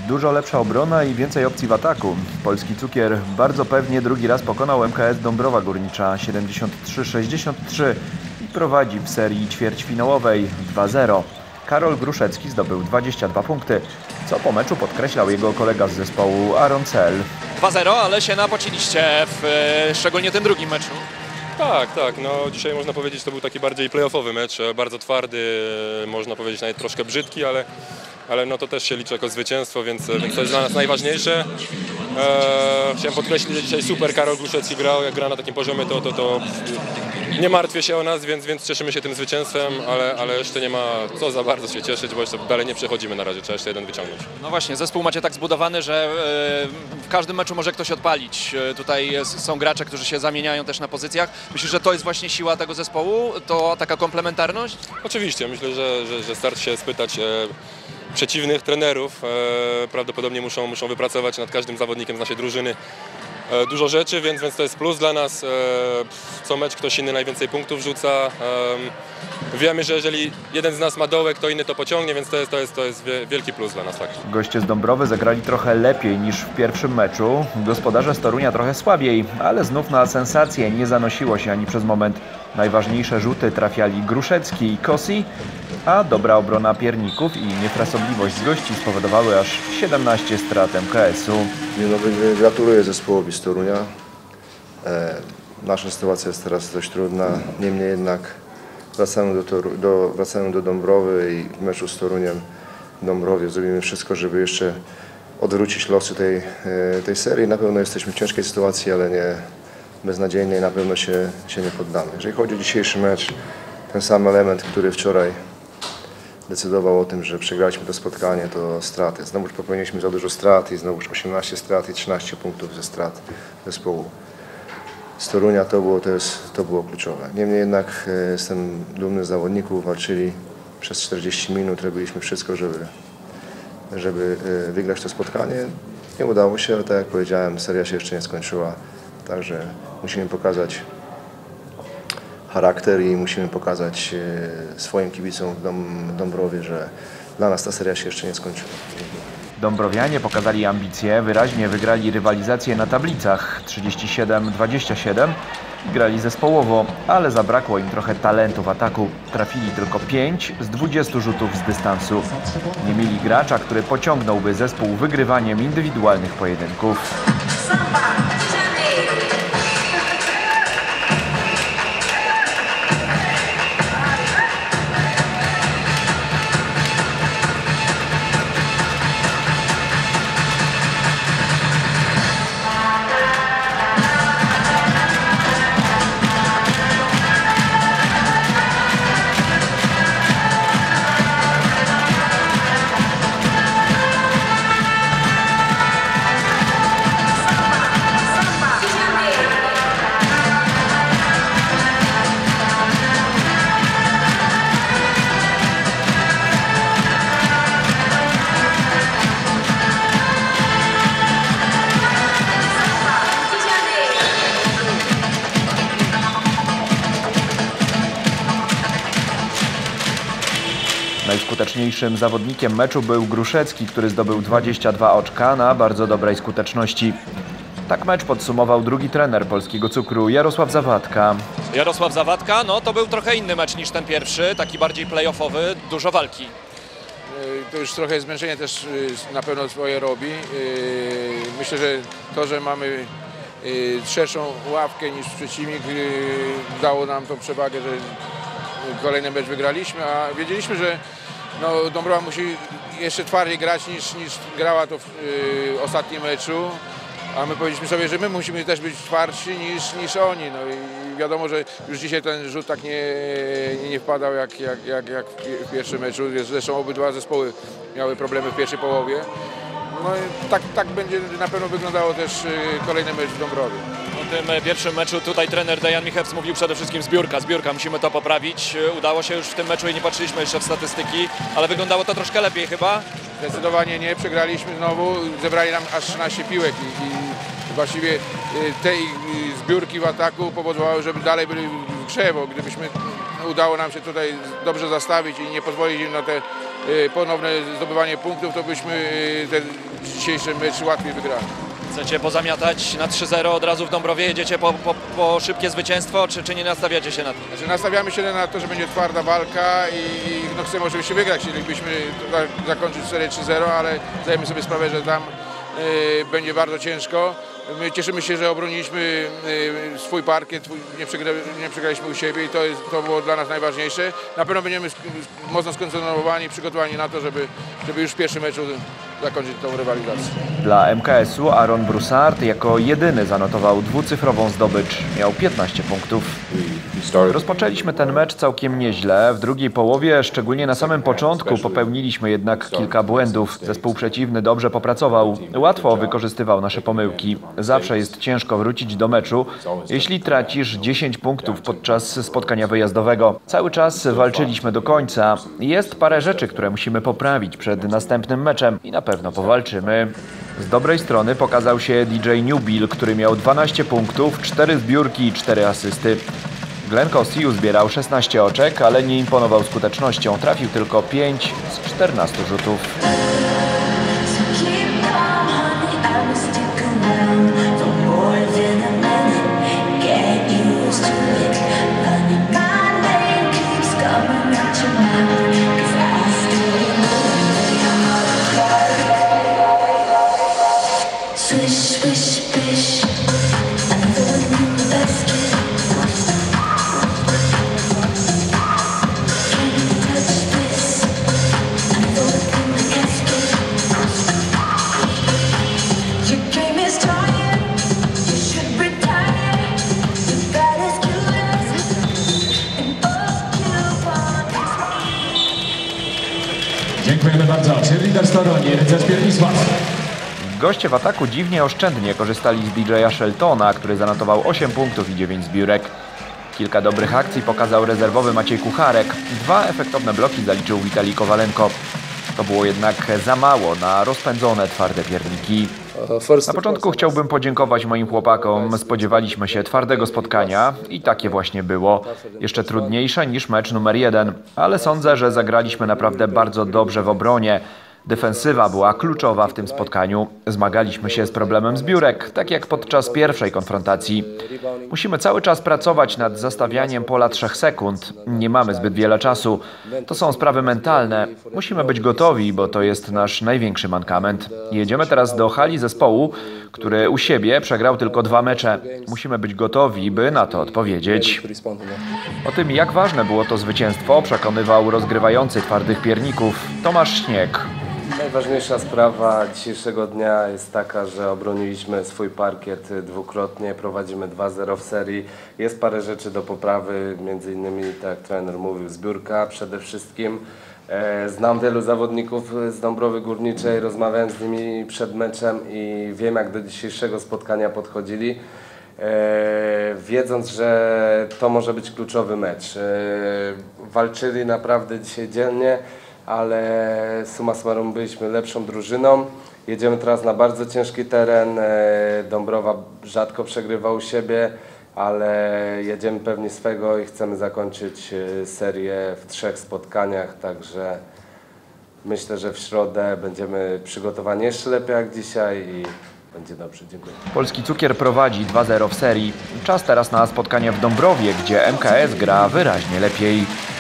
Dużo lepsza obrona i więcej opcji w ataku. Polski Cukier bardzo pewnie drugi raz pokonał MKS Dąbrowa Górnicza 73-63 i prowadzi w serii ćwierćfinałowej 2-0. Karol Gruszecki zdobył 22 punkty, co po meczu podkreślał jego kolega z zespołu Aaron Cel. 2-0, ale się napociliście szczególnie tym drugim meczu. Tak, no dzisiaj można powiedzieć, to był taki bardziej playoffowy mecz, bardzo twardy, można powiedzieć nawet troszkę brzydki, ale no to też się liczy jako zwycięstwo, więc to jest dla nas najważniejsze. Chciałem podkreślić, że dzisiaj super Karol Gruszecki grał, jak gra na takim poziomie, to nie martwię się o nas, więc cieszymy się tym zwycięstwem, ale jeszcze nie ma co za bardzo się cieszyć, bo jeszcze dalej nie przechodzimy na razie, trzeba jeszcze jeden wyciągnąć. No właśnie, zespół macie tak zbudowany, że w każdym meczu może ktoś odpalić. Tutaj są gracze, którzy się zamieniają też na pozycjach. Myślisz, że to jest właśnie siła tego zespołu? To taka komplementarność? Oczywiście, myślę, że start się spytać przeciwnych trenerów. Prawdopodobnie muszą wypracować nad każdym zawodnikiem z naszej drużyny dużo rzeczy, więc to jest plus dla nas. Co mecz ktoś inny najwięcej punktów rzuca. Wiemy, że jeżeli jeden z nas ma dołek, to inny to pociągnie, więc to jest wielki plus dla nas. Tak. Goście z Dąbrowy zagrali trochę lepiej niż w pierwszym meczu. Gospodarze z Torunia trochę słabiej, ale znów na sensację nie zanosiło się ani przez moment. Najważniejsze rzuty trafiali Gruszecki i Kosi, a dobra obrona Pierników i niefrasobliwość z gości spowodowały aż 17 strat MKS-u. Gratuluję zespołowi z Torunia. Nasza sytuacja jest teraz dość trudna, niemniej jednak wracamy do Dąbrowy i w meczu z Toruniem w Dąbrowie zrobimy wszystko, żeby jeszcze odwrócić losy tej serii. Na pewno jesteśmy w ciężkiej sytuacji, ale nie beznadziejnej, na pewno się nie poddamy. Jeżeli chodzi o dzisiejszy mecz, ten sam element, który wczoraj decydował o tym, że przegraliśmy to spotkanie, to straty. Znowuż popełniliśmy za dużo strat i znowuż 18 strat i 13 punktów ze strat zespołu z Torunia. To było kluczowe. Niemniej jednak jestem dumny z zawodników, walczyli przez 40 minut, robiliśmy wszystko, żeby wygrać to spotkanie. Nie udało się, ale tak jak powiedziałem, seria się jeszcze nie skończyła, także musimy pokazać charakter i musimy pokazać swoim kibicom w Dąbrowie, że dla nas ta seria się jeszcze nie skończyła. Dąbrowianie pokazali ambicje, wyraźnie wygrali rywalizację na tablicach 37-27 i grali zespołowo, ale zabrakło im trochę talentu w ataku. Trafili tylko 5 z 20 rzutów z dystansu. Nie mieli gracza, który pociągnąłby zespół wygrywaniem indywidualnych pojedynków. Najskuteczniejszym zawodnikiem meczu był Gruszecki, który zdobył 22 oczka na bardzo dobrej skuteczności. Tak mecz podsumował drugi trener Polskiego Cukru, Jarosław Zawadka. Jarosław Zawadka, no to był trochę inny mecz niż ten pierwszy, taki bardziej play-offowy, dużo walki. To już trochę zmęczenie też na pewno swoje robi. Myślę, że to, że mamy szerszą ławkę niż przeciwnik, dało nam tą przewagę, że kolejny mecz wygraliśmy, a wiedzieliśmy, że no, Dąbrowa musi jeszcze twardziej grać niż grała to w ostatnim meczu, a my powiedzieliśmy sobie, że my musimy też być twardsi niż oni. No i wiadomo, że już dzisiaj ten rzut tak nie wpadał jak w pierwszym meczu. Zresztą obydwa zespoły miały problemy w pierwszej połowie. No i tak będzie na pewno wyglądało też kolejny mecz w Dąbrowie. W tym pierwszym meczu tutaj trener Dejan Michews mówił przede wszystkim zbiórka, musimy to poprawić. Udało się już w tym meczu i nie patrzyliśmy jeszcze w statystyki, ale wyglądało to troszkę lepiej chyba. Zdecydowanie nie, przegraliśmy znowu, zebrali nam aż 13 piłek i właściwie te zbiórki w ataku powodowały, żeby dalej byli w grze, bo gdybyśmy udało nam się tutaj dobrze zastawić i nie pozwolić im na te ponowne zdobywanie punktów, to byśmy ten dzisiejszy mecz łatwiej wygrali. Chcecie pozamiatać na 3-0 od razu w Dąbrowie? Jedziecie po szybkie zwycięstwo, czy nie nastawiacie się na to? Znaczy, nastawiamy się na to, że będzie twarda walka i no, chcemy oczywiście wygrać. Chcielibyśmy zakończyć serię 3-0, ale zdajemy sobie sprawę, że tam będzie bardzo ciężko. My cieszymy się, że obroniliśmy swój parkiet, nie przegraliśmy u siebie i to było dla nas najważniejsze. Na pewno będziemy mocno skoncentrowani, przygotowani na to, żeby już w pierwszym meczu zakończyć tą rywalizację. Dla MKS-u Aaron Broussard jako jedyny zanotował dwucyfrową zdobycz. Miał 15 punktów. Rozpoczęliśmy ten mecz całkiem nieźle. W drugiej połowie, szczególnie na samym początku, popełniliśmy jednak kilka błędów. Zespół przeciwny dobrze popracował. Łatwo wykorzystywał nasze pomyłki. Zawsze jest ciężko wrócić do meczu, jeśli tracisz 10 punktów podczas spotkania wyjazdowego. Cały czas walczyliśmy do końca. Jest parę rzeczy, które musimy poprawić przed następnym meczem i na pewno powalczymy. Z dobrej strony pokazał się DJ Newbill, który miał 12 punktów, 4 zbiórki i 4 asysty. Glenn Kostiu zbierał 16 oczek, ale nie imponował skutecznością. Trafił tylko 5 z 14 rzutów. Dziękujemy bardzo. Cheerleader z Toruni, rycerz Pierwisław. Goście w ataku dziwnie oszczędnie korzystali z DJ-a Sheltona, który zanotował 8 punktów i 9 zbiórek. Kilka dobrych akcji pokazał rezerwowy Maciej Kucharek. 2 efektowne bloki zaliczył Witalij Kowalenko. To było jednak za mało na rozpędzone, twarde pierniki. Na początku chciałbym podziękować moim chłopakom. Spodziewaliśmy się twardego spotkania i takie właśnie było. Jeszcze trudniejsze niż mecz numer 1, ale sądzę, że zagraliśmy naprawdę bardzo dobrze w obronie. Defensywa była kluczowa w tym spotkaniu. Zmagaliśmy się z problemem zbiórek, tak jak podczas pierwszej konfrontacji. Musimy cały czas pracować nad zastawianiem pola 3 sekund. Nie mamy zbyt wiele czasu. To są sprawy mentalne. Musimy być gotowi, bo to jest nasz największy mankament. Jedziemy teraz do hali zespołu, który u siebie przegrał tylko 2 mecze. Musimy być gotowi, by na to odpowiedzieć. O tym, jak ważne było to zwycięstwo, przekonywał rozgrywający twardych pierników Tomasz Śnieg. Najważniejsza sprawa dzisiejszego dnia jest taka, że obroniliśmy swój parkiet dwukrotnie, prowadzimy 2-0 w serii. Jest parę rzeczy do poprawy, między innymi, tak jak trener mówił, zbiórka przede wszystkim. Znam wielu zawodników z Dąbrowy Górniczej, rozmawiałem z nimi przed meczem i wiem, jak do dzisiejszego spotkania podchodzili, wiedząc, że to może być kluczowy mecz. Walczyli naprawdę dzisiaj dzielnie, ale summa summarum byliśmy lepszą drużyną. Jedziemy teraz na bardzo ciężki teren. Dąbrowa rzadko przegrywa u siebie, ale jedziemy pewni swego i chcemy zakończyć serię w 3 spotkaniach, także myślę, że w środę będziemy przygotowani jeszcze lepiej jak dzisiaj i będzie dobrze. Dziękuję. Polski Cukier prowadzi 2-0 w serii. Czas teraz na spotkanie w Dąbrowie, gdzie MKS gra wyraźnie lepiej.